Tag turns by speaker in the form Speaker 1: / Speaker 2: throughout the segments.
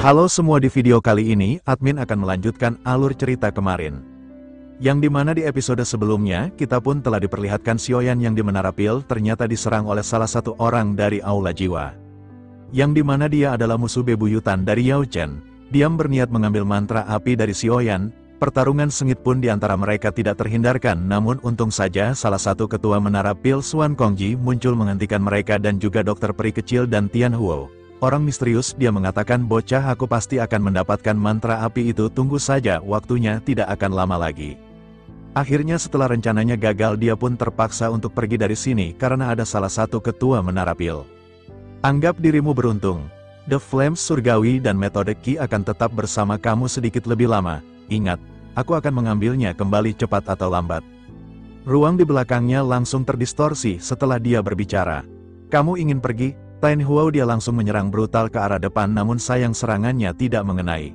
Speaker 1: Halo semua, di video kali ini, admin akan melanjutkan alur cerita kemarin. Yang dimana di episode sebelumnya, kita pun telah diperlihatkan Xiaoyan yang di Menara Pil ternyata diserang oleh salah satu orang dari Aula Jiwa. Yang dimana dia adalah musuh bebuyutan dari Yao Chen. Diam berniat mengambil mantra api dari Xiaoyan. Pertarungan sengit pun di antara mereka tidak terhindarkan, namun untung saja salah satu ketua Menara Pil Xuan Kongji muncul menghentikan mereka dan juga dokter peri kecil dan Tian Huo. Orang misterius, dia mengatakan, bocah, aku pasti akan mendapatkan mantra api itu, tunggu saja, waktunya tidak akan lama lagi. Akhirnya setelah rencananya gagal, dia pun terpaksa untuk pergi dari sini karena ada salah satu ketua Menara Pil. Anggap dirimu beruntung. The Flames surgawi dan metode Qi akan tetap bersama kamu sedikit lebih lama. Ingat, aku akan mengambilnya kembali cepat atau lambat. Ruang di belakangnya langsung terdistorsi setelah dia berbicara. Kamu ingin pergi? Tian Huo, dia langsung menyerang brutal ke arah depan, namun sayang serangannya tidak mengenai.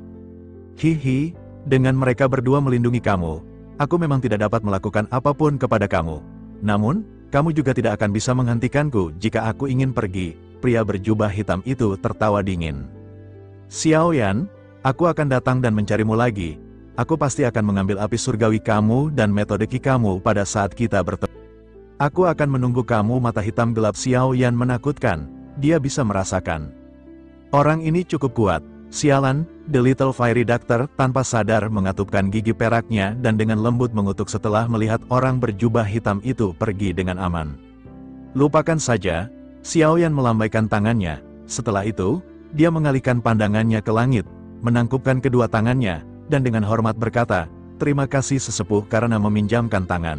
Speaker 1: Hihi, dengan mereka berdua melindungi kamu, aku memang tidak dapat melakukan apapun kepada kamu. Namun, kamu juga tidak akan bisa menghentikanku jika aku ingin pergi. Pria berjubah hitam itu tertawa dingin. Xiaoyan, aku akan datang dan mencarimu lagi. Aku pasti akan mengambil api surgawi kamu dan metode Qi kamu pada saat kita bertemu. Aku akan menunggu kamu. Mata hitam gelap Xiaoyan menakutkan. Dia bisa merasakan. Orang ini cukup kuat. Sialan, The Little Fiery Doctor tanpa sadar mengatupkan gigi peraknya dan dengan lembut mengutuk setelah melihat orang berjubah hitam itu pergi dengan aman. Lupakan saja, Xiaoyan melambaikan tangannya. Setelah itu, dia mengalihkan pandangannya ke langit, menangkupkan kedua tangannya, dan dengan hormat berkata, terima kasih sesepuh karena meminjamkan tangan.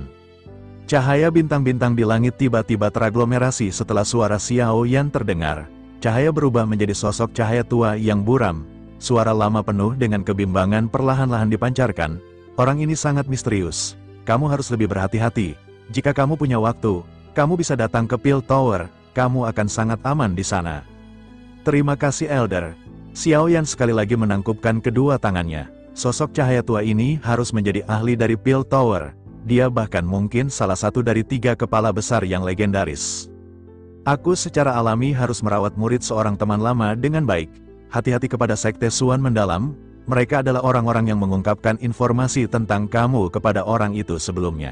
Speaker 1: Cahaya bintang-bintang di langit tiba-tiba teraglomerasi setelah suara Xiaoyan terdengar. Cahaya berubah menjadi sosok cahaya tua yang buram. Suara lama penuh dengan kebimbangan perlahan-lahan dipancarkan. Orang ini sangat misterius. Kamu harus lebih berhati-hati. Jika kamu punya waktu, kamu bisa datang ke Pil Tower. Kamu akan sangat aman di sana. Terima kasih, Elder. Xiaoyan sekali lagi menangkupkan kedua tangannya. Sosok cahaya tua ini harus menjadi ahli dari Pil Tower. Dia bahkan mungkin salah satu dari 3 kepala besar yang legendaris. Aku secara alami harus merawat murid seorang teman lama dengan baik. Hati-hati kepada Sekte Xuan Mendalam, mereka adalah orang-orang yang mengungkapkan informasi tentang kamu kepada orang itu sebelumnya.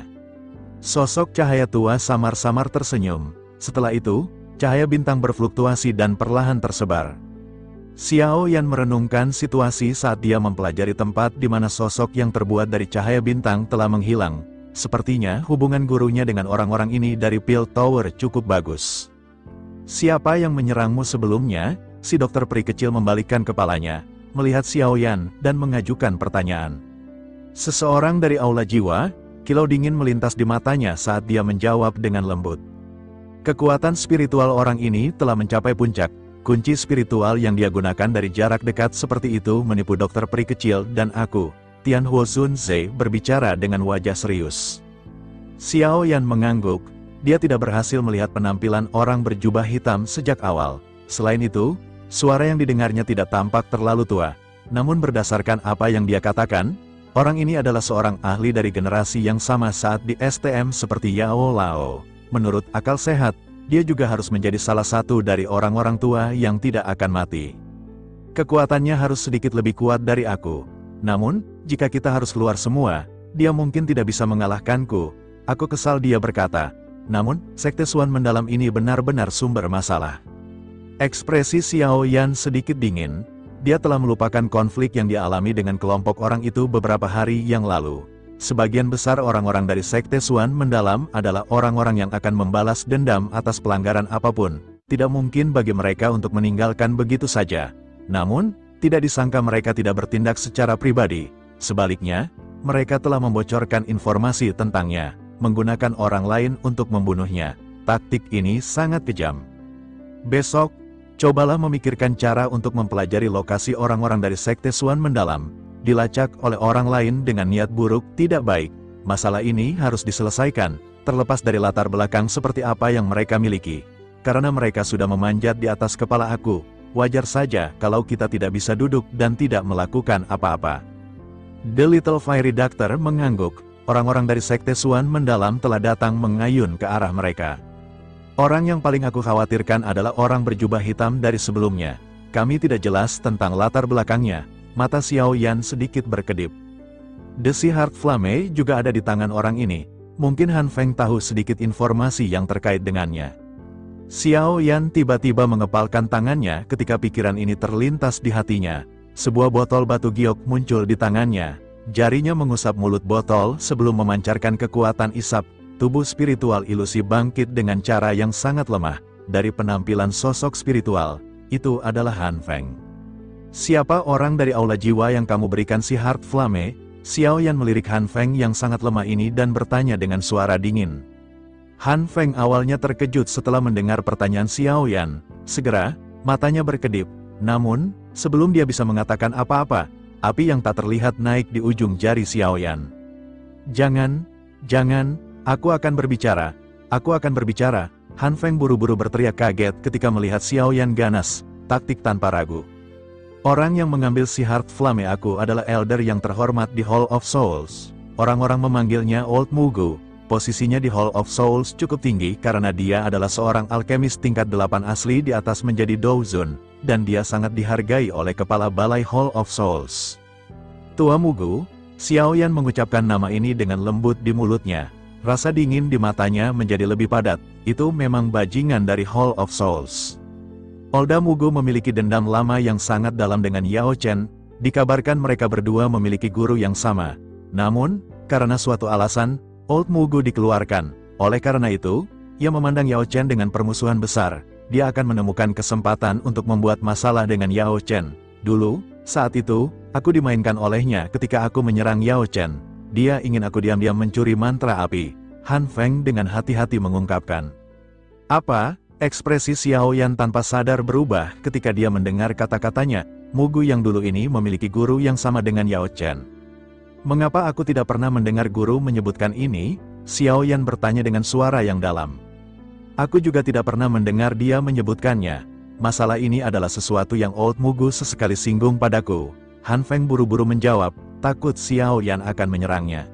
Speaker 1: Sosok cahaya tua samar-samar tersenyum. Setelah itu, cahaya bintang berfluktuasi dan perlahan tersebar. Xiaoyan merenungkan situasi saat dia mempelajari tempat di mana sosok yang terbuat dari cahaya bintang telah menghilang. Sepertinya hubungan gurunya dengan orang-orang ini dari Pil Tower cukup bagus. Siapa yang menyerangmu sebelumnya? Si dokter peri kecil membalikkan kepalanya, melihat Xiaoyan, dan mengajukan pertanyaan. Seseorang dari Aula Jiwa, kilau dingin melintas di matanya saat dia menjawab dengan lembut. Kekuatan spiritual orang ini telah mencapai puncak. Kunci spiritual yang dia gunakan dari jarak dekat seperti itu menipu dokter peri kecil dan aku. Tian Huo Zunze berbicara dengan wajah serius. Xiaoyan mengangguk. Dia tidak berhasil melihat penampilan orang berjubah hitam sejak awal. Selain itu, suara yang didengarnya tidak tampak terlalu tua. Namun berdasarkan apa yang dia katakan, orang ini adalah seorang ahli dari generasi yang sama saat di STM seperti Yao Lao. Menurut akal sehat, dia juga harus menjadi salah satu dari orang-orang tua yang tidak akan mati. Kekuatannya harus sedikit lebih kuat dari aku. Namun, jika kita harus keluar semua, dia mungkin tidak bisa mengalahkanku. Aku kesal, dia berkata. Namun, Sekte Xuan Mendalam ini benar-benar sumber masalah. Ekspresi Xiaoyan sedikit dingin. Dia telah melupakan konflik yang dialami dengan kelompok orang itu beberapa hari yang lalu. Sebagian besar orang-orang dari Sekte Xuan Mendalam adalah orang-orang yang akan membalas dendam atas pelanggaran apapun. Tidak mungkin bagi mereka untuk meninggalkan begitu saja. Namun, tidak disangka mereka tidak bertindak secara pribadi. Sebaliknya, mereka telah membocorkan informasi tentangnya, menggunakan orang lain untuk membunuhnya. Taktik ini sangat kejam. Besok, cobalah memikirkan cara untuk mempelajari lokasi orang-orang dari Sekte Xuan Mendalam. Dilacak oleh orang lain dengan niat buruk tidak baik. Masalah ini harus diselesaikan, terlepas dari latar belakang seperti apa yang mereka miliki. Karena mereka sudah memanjat di atas kepala aku. Wajar saja kalau kita tidak bisa duduk dan tidak melakukan apa-apa. The Little Fiery Doctor mengangguk. Orang-orang dari Sekte Xuan Mendalam telah datang mengayun ke arah mereka. Orang yang paling aku khawatirkan adalah orang berjubah hitam dari sebelumnya. kami tidak jelas tentang latar belakangnya. Mata Xiao Yan sedikit berkedip. The Sea Heart Flame juga ada di tangan orang ini. Mungkin Han Feng tahu sedikit informasi yang terkait dengannya. Xiao Yan tiba-tiba mengepalkan tangannya ketika pikiran ini terlintas di hatinya. Sebuah botol batu giok muncul di tangannya. Jarinya mengusap mulut botol sebelum memancarkan kekuatan isap. Tubuh spiritual ilusi bangkit dengan cara yang sangat lemah. Dari penampilan sosok spiritual, itu adalah Han Feng. Siapa orang dari aula jiwa yang kamu berikan si Heart Flame? Xiao Yan melirik Han Feng yang sangat lemah ini dan bertanya dengan suara dingin. Han Feng awalnya terkejut setelah mendengar pertanyaan Xiao Yan. Segera, matanya berkedip. Namun, sebelum dia bisa mengatakan apa-apa, api yang tak terlihat naik di ujung jari Xiao Yan. Jangan, aku akan berbicara. Aku akan berbicara. Han Feng buru-buru berteriak kaget ketika melihat Xiao Yan ganas, taktik tanpa ragu. Orang yang mengambil si Heart Flame aku adalah elder yang terhormat di Hall of Souls. Orang-orang memanggilnya Old Mugu. Posisinya di Hall of Souls cukup tinggi karena dia adalah seorang alkemis tingkat 8 asli di atas menjadi Douzun, dan dia sangat dihargai oleh kepala balai Hall of Souls. Tua Mugu, Xiao Yan mengucapkan nama ini dengan lembut di mulutnya. Rasa dingin di matanya menjadi lebih padat. Itu memang bajingan dari Hall of Souls. Olda Mugu memiliki dendam lama yang sangat dalam dengan Yao Chen. Dikabarkan mereka berdua memiliki guru yang sama. Namun, karena suatu alasan, Old Mugu dikeluarkan. Oleh karena itu, ia memandang Yao Chen dengan permusuhan besar. Dia akan menemukan kesempatan untuk membuat masalah dengan Yao Chen. Dulu, saat itu, aku dimainkan olehnya ketika aku menyerang Yao Chen. Dia ingin aku diam-diam mencuri mantra api. Han Feng dengan hati-hati mengungkapkan. Apa? Ekspresi Xiao Yan tanpa sadar berubah ketika dia mendengar kata-katanya. Mugu yang dulu ini memiliki guru yang sama dengan Yao Chen. Mengapa aku tidak pernah mendengar guru menyebutkan ini? Xiao Yan bertanya dengan suara yang dalam. Aku juga tidak pernah mendengar dia menyebutkannya. Masalah ini adalah sesuatu yang Old Mugu sesekali singgung padaku. Han Feng buru-buru menjawab, takut Xiao Yan akan menyerangnya.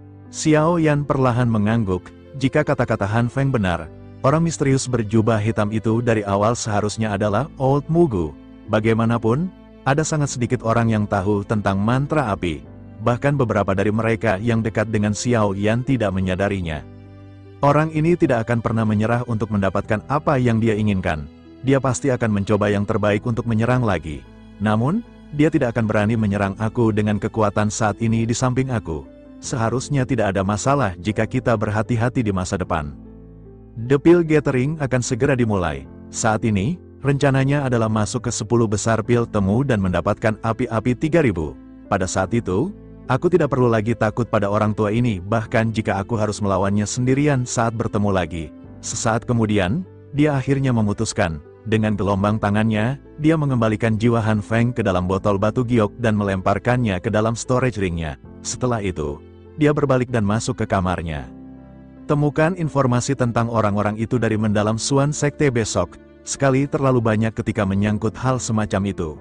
Speaker 1: Xiao Yan perlahan mengangguk. Jika kata-kata Han Feng benar, orang misterius berjubah hitam itu dari awal seharusnya adalah Old Mugu. Bagaimanapun, ada sangat sedikit orang yang tahu tentang mantra api. Bahkan beberapa dari mereka yang dekat dengan Xiao Yan tidak menyadarinya. Orang ini tidak akan pernah menyerah untuk mendapatkan apa yang dia inginkan. Dia pasti akan mencoba yang terbaik untuk menyerang lagi. Namun, dia tidak akan berani menyerang aku dengan kekuatan saat ini di samping aku. Seharusnya tidak ada masalah jika kita berhati-hati di masa depan. The Pil Gathering akan segera dimulai. Saat ini, rencananya adalah masuk ke 10 besar pil temu dan mendapatkan api-api 3000. Pada saat itu, aku tidak perlu lagi takut pada orang tua ini, bahkan jika aku harus melawannya sendirian saat bertemu lagi. Sesaat kemudian, dia akhirnya memutuskan. Dengan gelombang tangannya, dia mengembalikan jiwa Han Feng ke dalam botol batu giok dan melemparkannya ke dalam storage ringnya. Setelah itu, dia berbalik dan masuk ke kamarnya. Temukan informasi tentang orang-orang itu dari mendalam Suan Sekte besok. Sekali terlalu banyak ketika menyangkut hal semacam itu.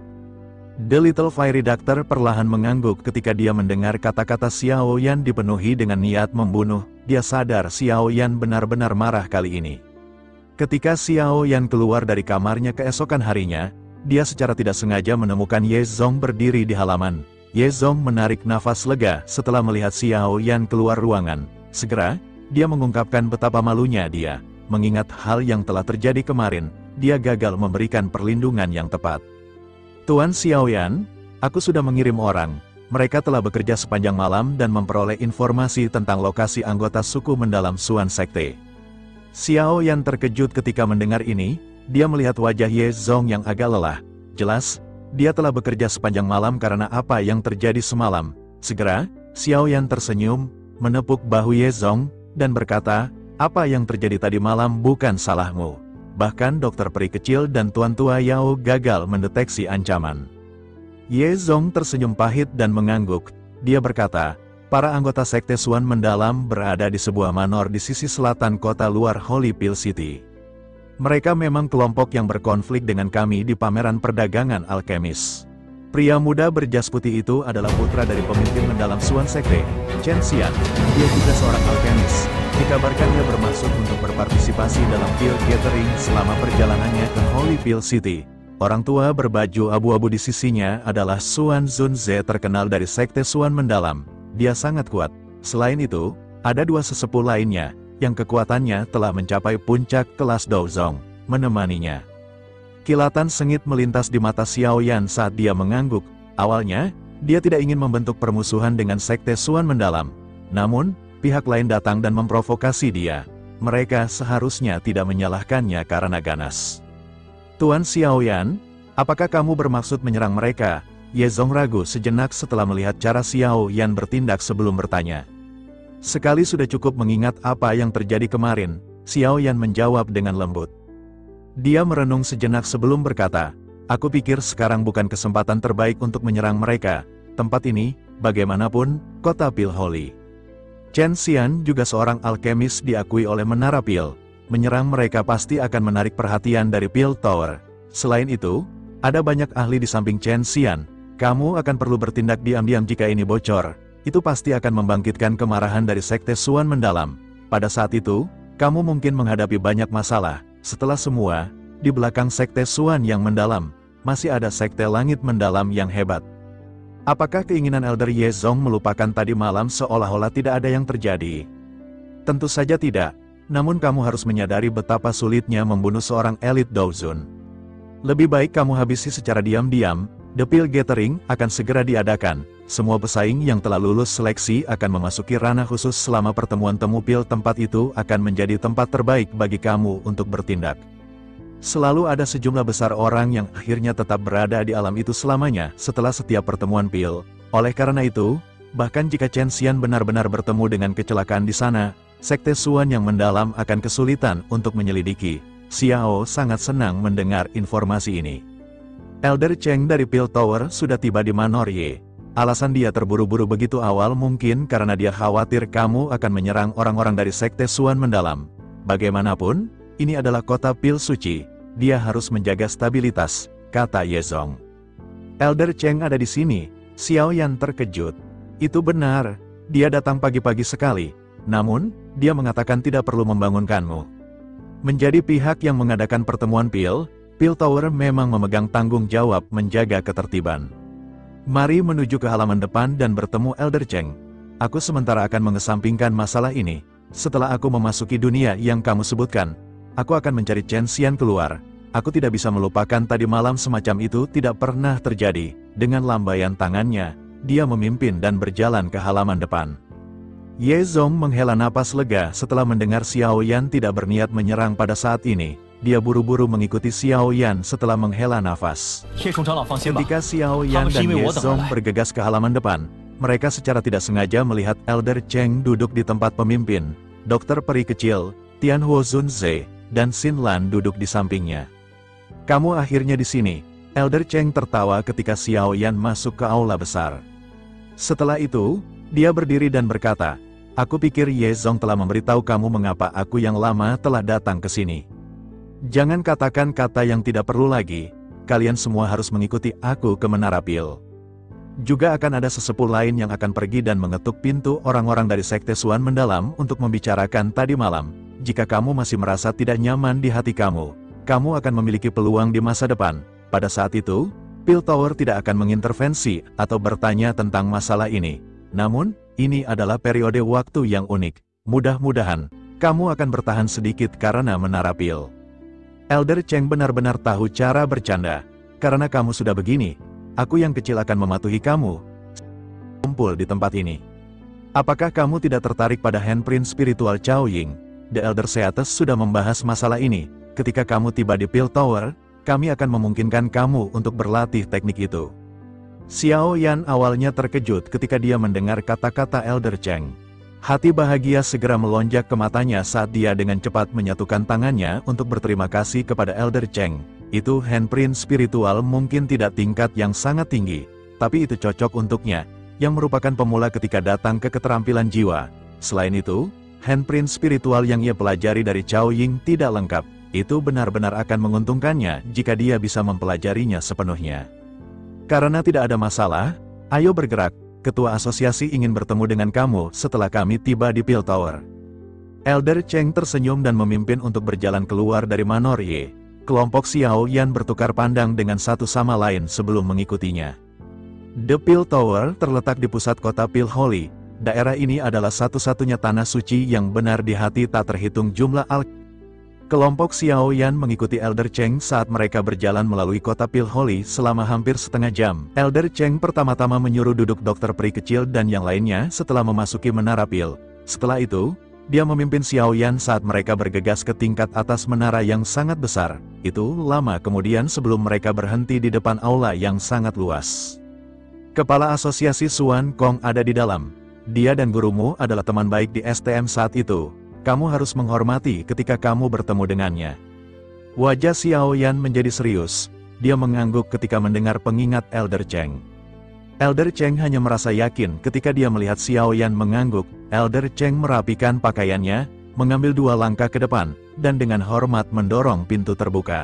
Speaker 1: The Little Fairy Doctor perlahan mengangguk ketika dia mendengar kata-kata Xiao Yan dipenuhi dengan niat membunuh. Dia sadar Xiao Yan benar-benar marah kali ini. Ketika Xiao Yan keluar dari kamarnya keesokan harinya, dia secara tidak sengaja menemukan Ye Zong berdiri di halaman. Ye Zong menarik nafas lega setelah melihat Xiao Yan keluar ruangan. Segera, dia mengungkapkan betapa malunya dia. Mengingat hal yang telah terjadi kemarin, dia gagal memberikan perlindungan yang tepat. Tuan Xiao Yan, aku sudah mengirim orang. Mereka telah bekerja sepanjang malam dan memperoleh informasi tentang lokasi anggota suku mendalam Suan Sekte. Xiao Yan terkejut ketika mendengar ini. Dia melihat wajah Ye Zong yang agak lelah. Jelas, dia telah bekerja sepanjang malam karena apa yang terjadi semalam. Segera, Xiao Yan tersenyum, menepuk bahu Ye Zong, dan berkata, apa yang terjadi tadi malam bukan salahmu. Bahkan dokter peri kecil dan Tuan Tua Yao gagal mendeteksi ancaman. Ye Zong tersenyum pahit dan mengangguk. Dia berkata, para anggota Sekte Suan mendalam berada di sebuah manor di sisi selatan kota luar Holy Pill City. Mereka memang kelompok yang berkonflik dengan kami di pameran perdagangan alkemis. Pria muda berjas putih itu adalah putra dari pemimpin mendalam Suan Sekte, Chen Xian. Dia juga seorang alkemis. Dikabarkan dia bermaksud untuk berpartisipasi dalam Pil Gathering selama perjalanannya ke Holy Pill City. Orang tua berbaju abu-abu di sisinya adalah Xuan Zunze, terkenal dari sekte Xuan mendalam. Dia sangat kuat. Selain itu, ada dua sesepuh lainnya, yang kekuatannya telah mencapai puncak kelas Douzong, menemaninya. Kilatan sengit melintas di mata Xiaoyan saat dia mengangguk. Awalnya, dia tidak ingin membentuk permusuhan dengan sekte Xuan mendalam. Namun, pihak lain datang dan memprovokasi dia. Mereka seharusnya tidak menyalahkannya karena ganas. Tuan Xiaoyan, apakah kamu bermaksud menyerang mereka? Ye Zong ragu sejenak setelah melihat cara Xiaoyan bertindak sebelum bertanya. Sekali sudah cukup mengingat apa yang terjadi kemarin, Xiaoyan menjawab dengan lembut. Dia merenung sejenak sebelum berkata, aku pikir sekarang bukan kesempatan terbaik untuk menyerang mereka. Tempat ini, bagaimanapun, kota Pil Holy. Chen Xian juga seorang alkemis diakui oleh Menara Pil. Menyerang mereka pasti akan menarik perhatian dari Pil Tower. Selain itu, ada banyak ahli di samping Chen Xian. Kamu akan perlu bertindak diam-diam jika ini bocor. Itu pasti akan membangkitkan kemarahan dari sekte Xuan mendalam. Pada saat itu, kamu mungkin menghadapi banyak masalah. Setelah semua, di belakang sekte Xuan yang mendalam, masih ada sekte langit mendalam yang hebat. Apakah keinginan Elder Ye Zong melupakan tadi malam seolah-olah tidak ada yang terjadi? Tentu saja tidak. Namun kamu harus menyadari betapa sulitnya membunuh seorang elit Douzun. Lebih baik kamu habisi secara diam-diam. The Pil Gathering akan segera diadakan. Semua pesaing yang telah lulus seleksi akan memasuki ranah khusus selama pertemuan temu Pil. Tempat itu akan menjadi tempat terbaik bagi kamu untuk bertindak. Selalu ada sejumlah besar orang yang akhirnya tetap berada di alam itu selamanya setelah setiap pertemuan Pil. Oleh karena itu, bahkan jika Chen Xian benar-benar bertemu dengan kecelakaan di sana, sekte Xuan yang mendalam akan kesulitan untuk menyelidiki. Xiao sangat senang mendengar informasi ini. Elder Cheng dari Pil Tower sudah tiba di Manor Ye. Alasan dia terburu-buru begitu awal mungkin karena dia khawatir kamu akan menyerang orang-orang dari sekte Xuan mendalam. Bagaimanapun, ini adalah kota Pil Suci. Dia harus menjaga stabilitas, kata Ye Zong. Elder Cheng ada di sini. Xiaoyan terkejut. Itu benar. Dia datang pagi-pagi sekali. Namun, dia mengatakan tidak perlu membangunkanmu. Menjadi pihak yang mengadakan pertemuan Pil Tower memang memegang tanggung jawab menjaga ketertiban. Mari menuju ke halaman depan dan bertemu Elder Cheng. Aku sementara akan mengesampingkan masalah ini. Setelah aku memasuki dunia yang kamu sebutkan, aku akan mencari Chen Xian keluar. Aku tidak bisa melupakan tadi malam semacam itu tidak pernah terjadi. Dengan lambaian tangannya, dia memimpin dan berjalan ke halaman depan. Ye Zong menghela napas lega setelah mendengar Xiaoyan tidak berniat menyerang pada saat ini. Dia buru-buru mengikuti Xiaoyan setelah menghela nafas. Ketika Xiaoyan dan Ye Zong bergegas ke halaman depan, mereka secara tidak sengaja melihat Elder Cheng duduk di tempat pemimpin. Dokter peri kecil, Tianhuo Zunze, dan Xin Lan duduk di sampingnya. Kamu akhirnya di sini. Elder Cheng tertawa ketika Xiaoyan masuk ke aula besar. Setelah itu, dia berdiri dan berkata, aku pikir Ye Zong telah memberitahu kamu mengapa aku yang lama telah datang ke sini. Jangan katakan kata yang tidak perlu lagi. Kalian semua harus mengikuti aku ke Menara Pil. Juga akan ada sesepuh lain yang akan pergi dan mengetuk pintu orang-orang dari sekte Xuan mendalam untuk membicarakan tadi malam. Jika kamu masih merasa tidak nyaman di hati kamu, kamu akan memiliki peluang di masa depan. Pada saat itu, Pil Tower tidak akan mengintervensi atau bertanya tentang masalah ini. Namun, ini adalah periode waktu yang unik. Mudah-mudahan, kamu akan bertahan sedikit karena Menara Pil. Elder Cheng benar-benar tahu cara bercanda. Karena kamu sudah begini, aku yang kecil akan mematuhi kamu. Kumpul di tempat ini. Apakah kamu tidak tertarik pada handprint spiritual Cao Ying? The Elder Seatus sudah membahas masalah ini. Ketika kamu tiba di Pil Tower, kami akan memungkinkan kamu untuk berlatih teknik itu. Xiaoyan awalnya terkejut ketika dia mendengar kata-kata Elder Cheng. Hati bahagia segera melonjak ke matanya saat dia dengan cepat menyatukan tangannya untuk berterima kasih kepada Elder Cheng. Itu handprint spiritual mungkin tidak tingkat yang sangat tinggi, tapi itu cocok untuknya, yang merupakan pemula ketika datang ke keterampilan jiwa. Selain itu, handprint spiritual yang ia pelajari dari Cao Ying tidak lengkap. Itu benar-benar akan menguntungkannya jika dia bisa mempelajarinya sepenuhnya. Karena tidak ada masalah, ayo bergerak. Ketua asosiasi ingin bertemu dengan kamu setelah kami tiba di Pil Tower. Elder Cheng tersenyum dan memimpin untuk berjalan keluar dari Manor Ye. kelompok Xiao Yan bertukar pandang dengan satu sama lain sebelum mengikutinya. The Pale Tower terletak di pusat kota Pale Holy. Daerah ini adalah satu-satunya tanah suci yang benar di hati tak terhitung jumlah Kelompok Xiao Yan mengikuti Elder Cheng saat mereka berjalan melalui kota Pale Holy selama hampir setengah jam. Elder Cheng pertama-tama menyuruh duduk dokter peri kecil dan yang lainnya setelah memasuki menara Pale. Setelah itu, dia memimpin Xiao Yan saat mereka bergegas ke tingkat atas menara yang sangat besar. Itu lama kemudian sebelum mereka berhenti di depan aula yang sangat luas. Kepala Asosiasi Suan Kong ada di dalam. Dia dan gurumu adalah teman baik di STM saat itu. Kamu harus menghormati ketika kamu bertemu dengannya. Wajah Xiao Yan menjadi serius. Dia mengangguk ketika mendengar pengingat Elder Cheng. Elder Cheng hanya merasa yakin ketika dia melihat Xiao Yan mengangguk. Elder Cheng merapikan pakaiannya, mengambil 2 langkah ke depan, dan dengan hormat mendorong pintu terbuka.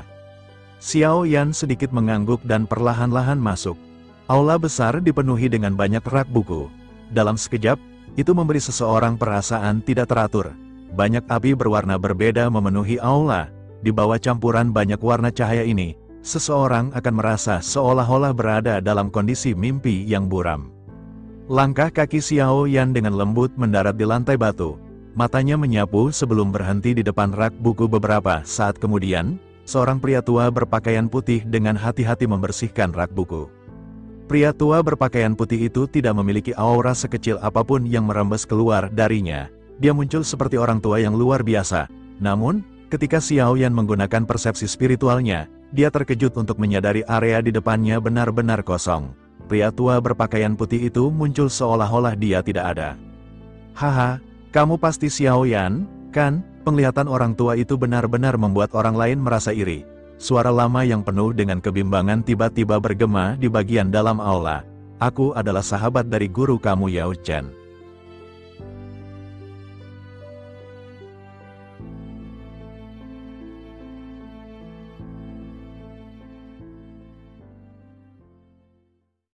Speaker 1: Xiao Yan sedikit mengangguk dan perlahan-lahan masuk. Aula besar dipenuhi dengan banyak rak buku. Dalam sekejap, itu memberi seseorang perasaan tidak teratur. Banyak api berwarna berbeda memenuhi aula. Di bawah campuran banyak warna cahaya ini, seseorang akan merasa seolah-olah berada dalam kondisi mimpi yang buram. Langkah kaki Xiao Yan dengan lembut mendarat di lantai batu. Matanya menyapu sebelum berhenti di depan rak buku beberapa saat kemudian, seorang pria tua berpakaian putih dengan hati-hati membersihkan rak buku. Pria tua berpakaian putih itu tidak memiliki aura sekecil apapun yang merembes keluar darinya. Dia muncul seperti orang tua yang luar biasa. Namun, ketika Xiao Yan menggunakan persepsi spiritualnya, dia terkejut untuk menyadari area di depannya benar-benar kosong. Pria tua berpakaian putih itu muncul seolah-olah dia tidak ada. Haha, kamu pasti Xiao Yan, kan? Penglihatan orang tua itu benar-benar membuat orang lain merasa iri. Suara lama yang penuh dengan kebimbangan tiba-tiba bergema di bagian dalam aula. Aku adalah sahabat dari guru kamu Yao Chen.